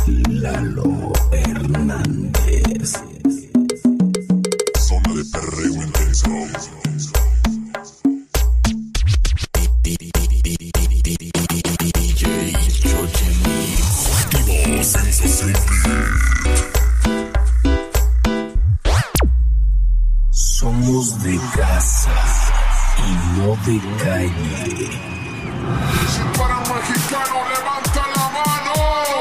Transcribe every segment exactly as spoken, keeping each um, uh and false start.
LALO Hernández. ZoNa De PeRrEO INTENZO. Somos de casa y no de calle. Si tú eres mexicano, levanta la mano.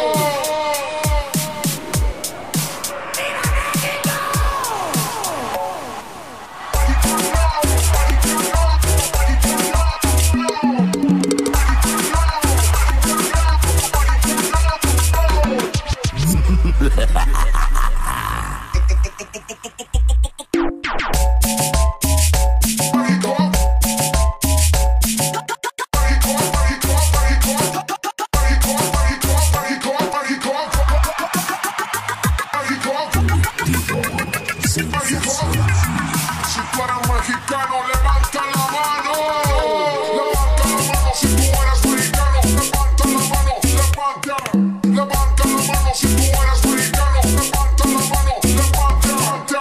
Si tú eres mexicano, levanta la mano. Levanta la mano si tú eres mexicano. Levanta la mano, levanta. Levanta la mano si tú eres mexicano. Levanta la mano, levanta.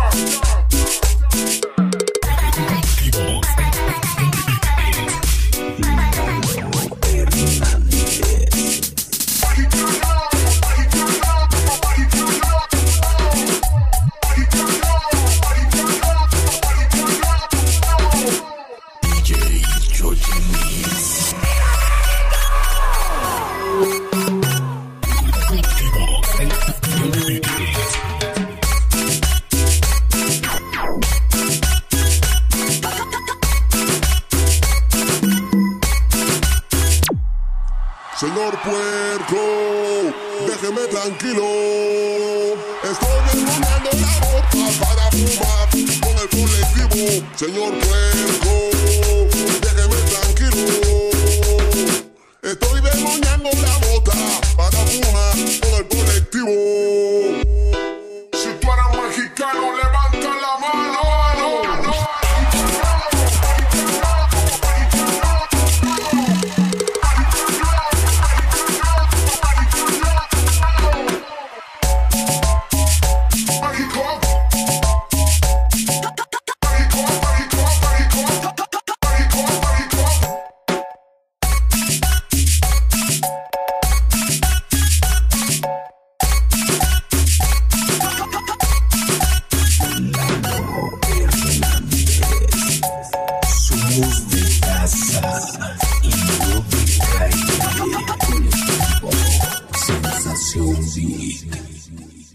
Señor puerco, déjeme tranquilo. Estoy desmontando la boca para fumar con el colectivo. Señor puerco, déjeme tranquilo. Estoy desmontando la bota para fumar con el colectivo. Si tú eres mexicano, levanta la mano. Somos de casa y no de calle. Colectivo Sensación Beat.